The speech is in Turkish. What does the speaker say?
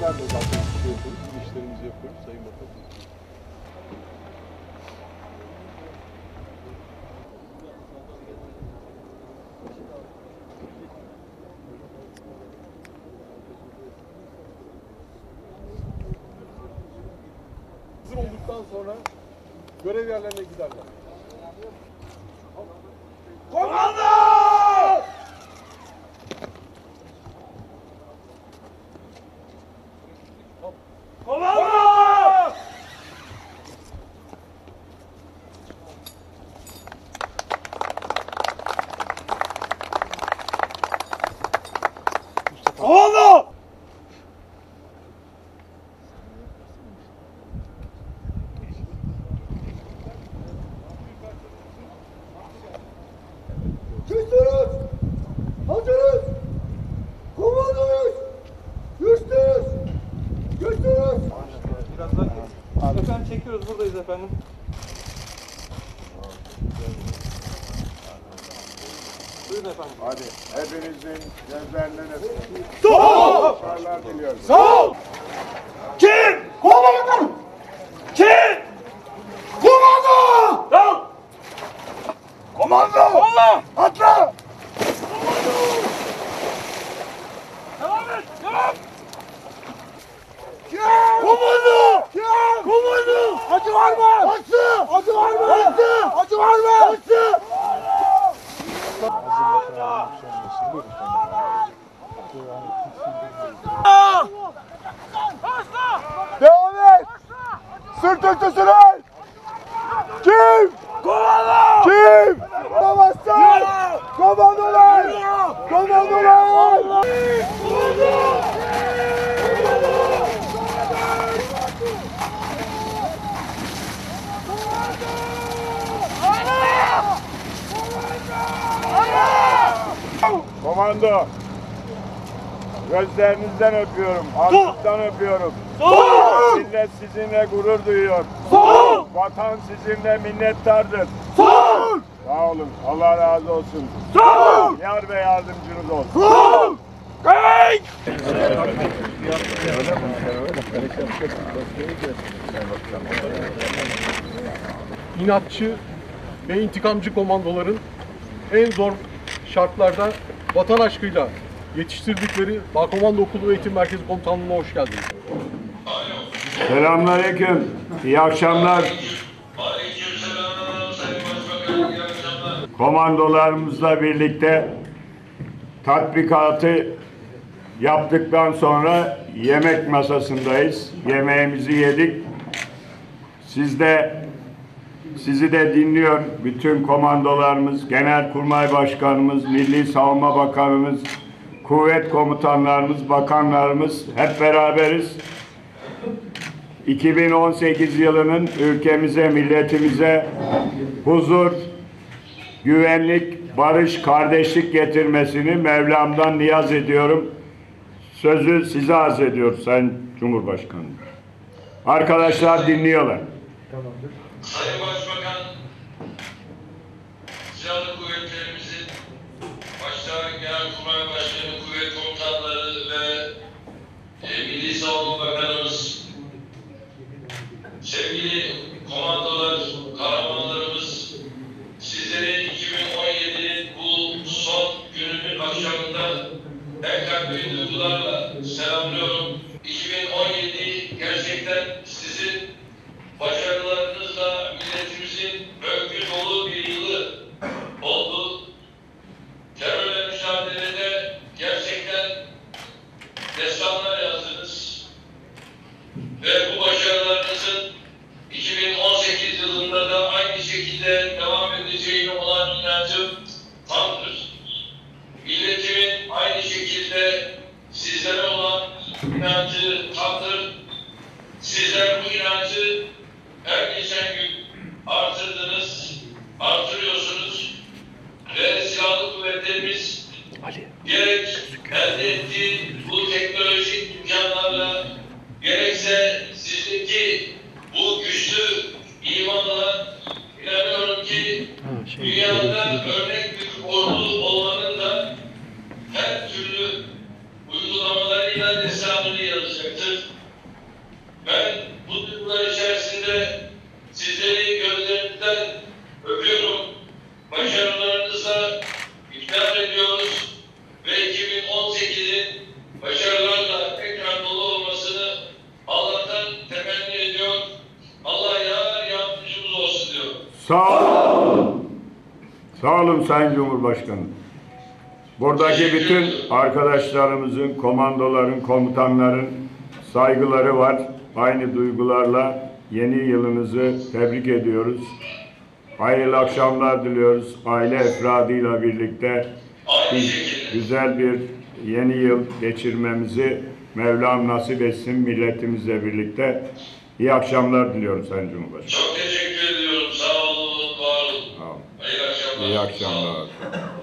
sizlerle zaten yapıyoruz, işlerimizi yapıyoruz Sayın Bakan. Hazır olduktan sonra görev yerlerine giderler. Komando! Komando! Komando! Güçlüyüz! Hazırız! Komandoluyuz! Güçlüyüz! Güçlüyüz! Efendim çekiyoruz, buradayız efendim. Buyurun efendim. Hadi hepinizin gözlerinden öpüyorum. Sol! Başarılar diliyorum. Sol! Kim? Komando! Kim? Komando! Sol! Komando! Allah! Atla! Devam et! Devam! Komando! Komando! Acı var mı? Acı! Acı var mı? Acı! Acı var mı? Acı! Devam et! Sırt üstü sürer! Kim? Komando! Kim? Babastan! Komandolar! Komandolar! Komando. Gözlerinizden öpüyorum. Alnınızdan öpüyorum. Sol! Millet sizinle gurur duyuyor. Sol! Vatan sizinle minnettardır. Sol! Sağ olun. Allah razı olsun. Sol! Yar ve yardımcınız olsun. Sol! Hey! İnatçı ve intikamcı komandoların en zor şartlarda vatan aşkıyla yetiştirdikleri Bağkomando Okulu Eğitim Merkezi Komutanlığı'na hoş geldiniz. Selamünaleyküm. İyi akşamlar. Komandolarımızla birlikte tatbikatı yaptıktan sonra yemek masasındayız. Yemeğimizi yedik. Sizi de dinliyor bütün komandolarımız, Genelkurmay Başkanımız, Milli Savunma Bakanımız, kuvvet komutanlarımız, bakanlarımız hep beraberiz. 2018 yılının ülkemize, milletimize huzur, güvenlik, barış, kardeşlik getirmesini Mevlam'dan niyaz ediyorum. Sözü size arz ediyor Sayın Cumhurbaşkanı. Arkadaşlar dinliyorlar. Sayın Başbakan, Silahlı Kuvvetlerimizin başta Genelkurmay Başkanı, kuvvet komutanları ve Milli Savunma Bakanımız, sevgili komandolar, kahramanlarımız, sizleri 2017'nin bu son gününün akşamında en kalbi duygularla selamlıyorum. 2017 gerçekten sizin başarılarınızla milletimizin övgü dolu bir yılı oldu. Terörle mücadelede gerçekten destanlar yazdınız. Ve bu başarılarınızın 2018 yılında da aynı şekilde devam edeceğine olan inancım tamdır. Milletimin aynı şekilde sizlere olan inancı tamdır. Sizler bu inancı her geçen gün artırdınız, artırıyorsunuz ve silahlı kuvvetlerimiz gerek elde ettiği bu teknolojik imkanlarla gerekse sizdeki bu güçlü imanla inanıyorum ki dünyada örnek bir ordu olmanın da her türlü uygulamaları kaydıyla destanını yazacaktır. Ben bu duygular içerisinde sizleri gözlerinden öpüyorum. Başarılarınıza iftar ediyoruz ve 2018'in başarılarla tekrar dolu olmasını Allah'tan temenni ediyor. Allah yar yardımcımız olsun diyor. Sağ olun. Sağ olun Sayın Cumhurbaşkanım. Buradaki bütün arkadaşlarımızın, komandoların, komutanların saygıları var. Aynı duygularla yeni yılınızı tebrik ediyoruz. Hayırlı akşamlar diliyoruz. Aile efradıyla birlikte Aynı şekilde. güzel bir yeni yıl geçirmemizi Mevlam nasip etsin milletimizle birlikte. İyi akşamlar diliyorum Sayın Cumhurbaşkanım. Çok teşekkür ediyorum. Sağ olun, var olun. Sağ olun. Hayırlı akşamlar. İyi Sağ olun. akşamlar.